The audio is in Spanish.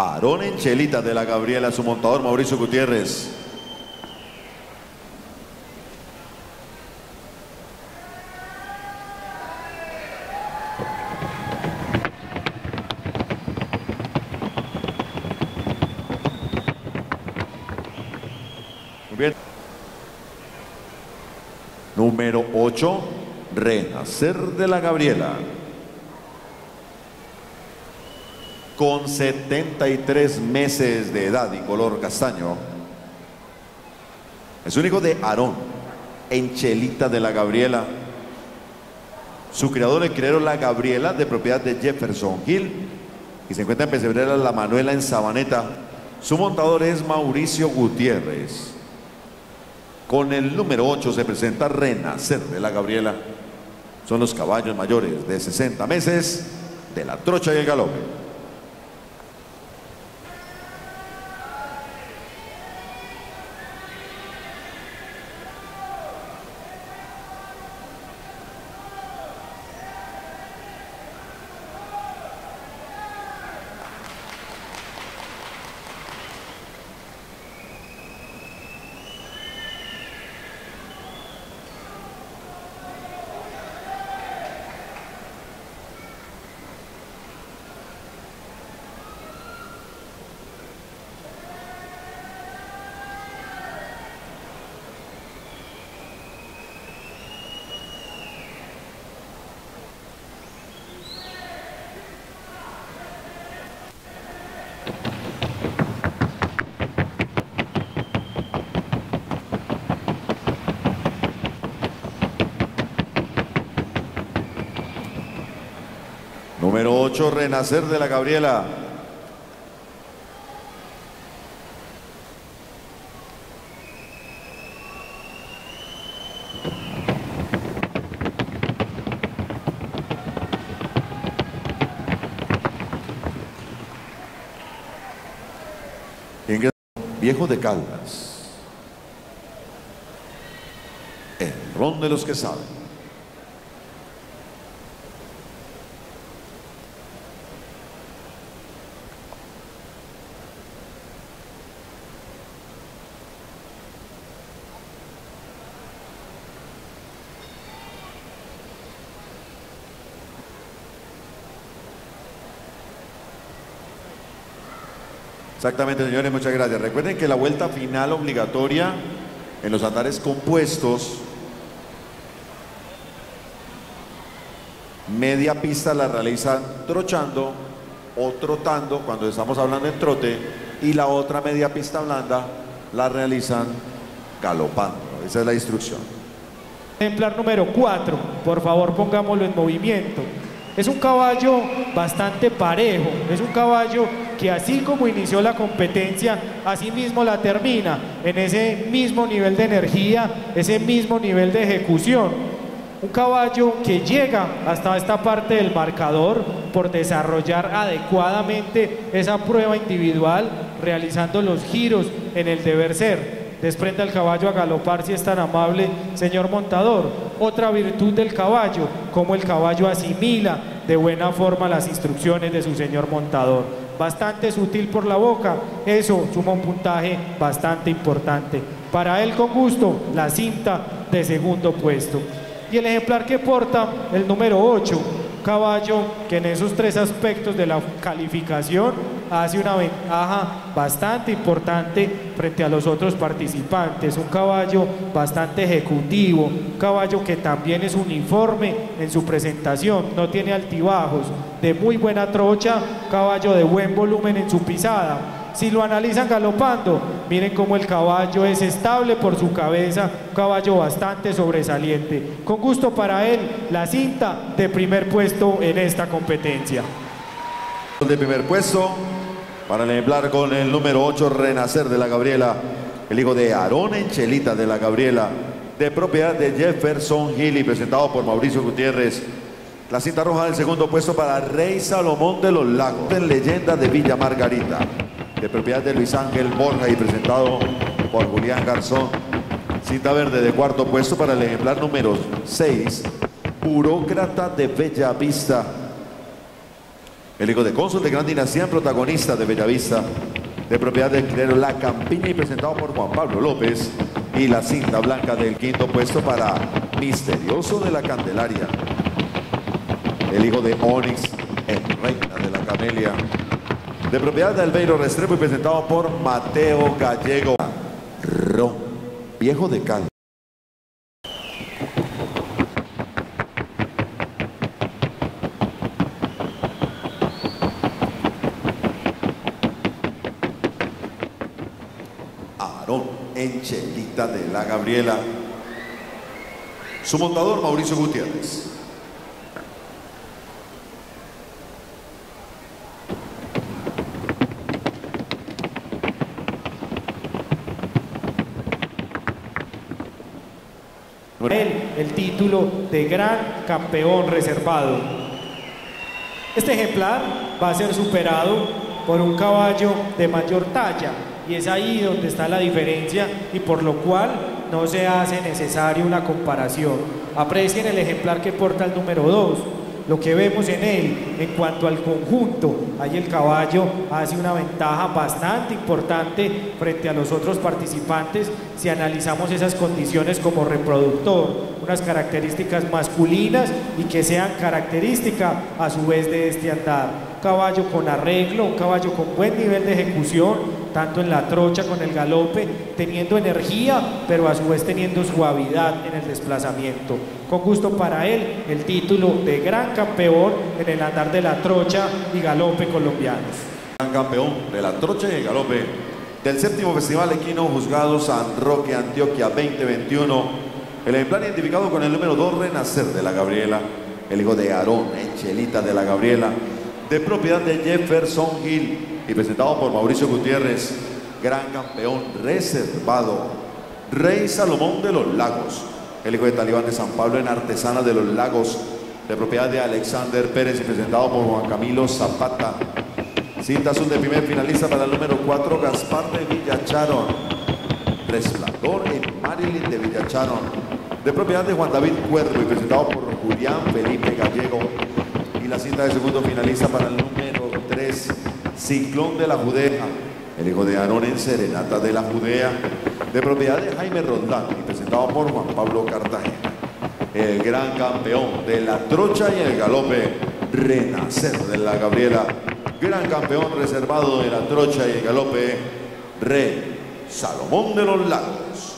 Aarón Enchelita de la Gabriela, su montador Mauricio Gutiérrez. Muy bien. Número 8, Renacer de la Gabriela. Con 73 meses de edad y color castaño. Es un hijo de Aarón Enchelita de la Gabriela. Su criador, el criadero La Gabriela, de propiedad de Jefferson Hill, y se encuentra en Pesebrera La Manuela, en Sabaneta. Su montador es Mauricio Gutiérrez. Con el número 8 se presenta Renacer de la Gabriela. Son los caballos mayores de 60 meses de la trocha y el galope. Número 8, Renacer de la Gabriela. Viejo de Caldas. El ron de los que saben. Exactamente, señores, muchas gracias. Recuerden que la vuelta final obligatoria en los andares compuestos, media pista la realizan trochando o trotando cuando estamos hablando en trote, y la otra media pista blanda la realizan galopando. Esa es la instrucción. Ejemplar número 4, por favor pongámoslo en movimiento. Es un caballo bastante parejo, es un caballo que así como inició la competencia, así mismo la termina, en ese mismo nivel de energía, ese mismo nivel de ejecución. Un caballo que llega hasta esta parte del marcador por desarrollar adecuadamente esa prueba individual, realizando los giros en el deber ser. Desprenda el caballo a galopar si es tan amable, señor montador. Otra virtud del caballo, como el caballo asimila de buena forma las instrucciones de su señor montador. Bastante sutil por la boca, eso suma un puntaje bastante importante. Para él, con gusto, la cinta de segundo puesto. Y el ejemplar que porta el número 8, caballo que en esos tres aspectos de la calificación hace una ventaja bastante importante frente a los otros participantes. Un caballo bastante ejecutivo, un caballo que también es uniforme en su presentación, no tiene altibajos, de muy buena trocha, caballo de buen volumen en su pisada. Si lo analizan galopando, miren cómo el caballo es estable por su cabeza, un caballo bastante sobresaliente. Con gusto para él, la cinta de primer puesto en esta competencia. De primer puesto para el ejemplar con el número 8, Renacer de la Gabriela, el hijo de Aarón Enchelita de la Gabriela, de propiedad de Jefferson Hill y presentado por Mauricio Gutiérrez. La cinta roja del segundo puesto para Rey Salomón de los Lagos, en Leyenda de Villa Margarita, de propiedad de Luis Ángel Borja y presentado por Julián Garzón. Cinta verde de cuarto puesto para el ejemplar número 6, Burócrata de Bella Vista, el hijo de Cónsul de Gran Dinastía, protagonista de Bellavista, de propiedad del clero La Campiña y presentado por Juan Pablo López. Y la cinta blanca del quinto puesto para Misterioso de la Candelaria, el hijo de Onix, el reina de la Camelia, de propiedad de Albeiro Restrepo y presentado por Mateo Gallego. Ron, viejo de cal. Aarón Enchelita de la Gabriela. Su montador Mauricio Gutiérrez. El título de gran campeón reservado. Este ejemplar va a ser superado por un caballo de mayor talla y es ahí donde está la diferencia y por lo cual no se hace necesaria una comparación. Aprecien el ejemplar que porta el número 2. Lo que vemos en él, en cuanto al conjunto, ahí el caballo hace una ventaja bastante importante frente a los otros participantes si analizamos esas condiciones como reproductor, unas características masculinas y que sean características a su vez de este andar. Un caballo con arreglo, un caballo con buen nivel de ejecución, tanto en la trocha con el galope, teniendo energía, pero a su vez teniendo suavidad en el desplazamiento. Con gusto para él, el título de gran campeón en el andar de la trocha y galope colombianos. Gran campeón de la trocha y el galope del séptimo Festival Equino Juzgado San Roque, Antioquia 2021. El ejemplar identificado con el número 2, Renacer de la Gabriela, el hijo de Aarón Enchelita de la Gabriela, de propiedad de Jefferson Gil y presentado por Mauricio Gutiérrez. Gran campeón reservado, Rey Salomón de los Lagos, el hijo de Talibán de San Pablo en Artesana de los Lagos, de propiedad de Alexander Pérez y presentado por Juan Camilo Zapata. Cinta azul de primer finalista para el número 4, Gaspar de Villacharon, Resplandor en Marilyn de Villacharon, de propiedad de Juan David Cuervo y presentado por Julián Felipe Gallego. Y la cinta de segundo finalista para el número 3, Ciclón de la Judea, el hijo de Aarón en Serenata de la Judea, de propiedad de Jaime Rondán y presentado por Juan Pablo Cartagena. El gran campeón de la trocha y el galope, Renacer de la Gabriela. Gran campeón reservado de la trocha y el galope, Rey Salomón de los Lagos.